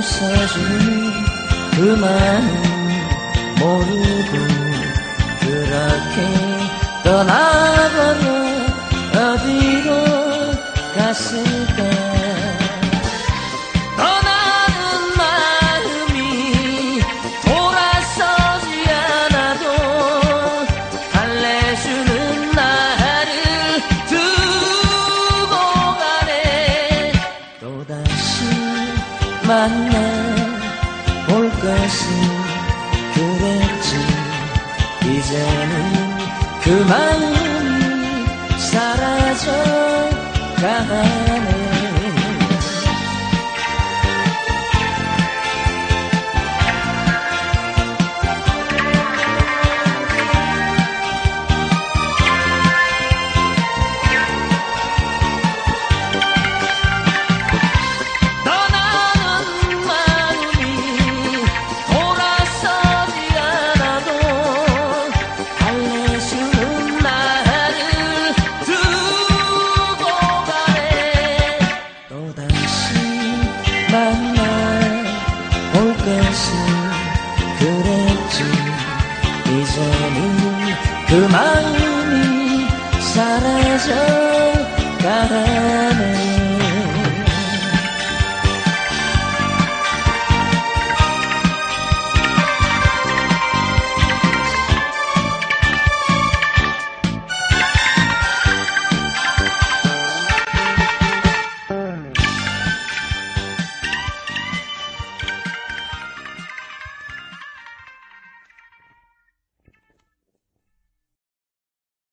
웃어주는 그 마음 모르고 그렇게 떠나버려 어디로 갔을까. 떠나는 마음이 돌아서지 않아도 달래주는 나를 두고 가네. 또다시 만나 볼 것은 그랬지. 이제는 그 마음이 사라져 가네. 만나볼 것은 그랬지. 이제는 그 마음이 사라져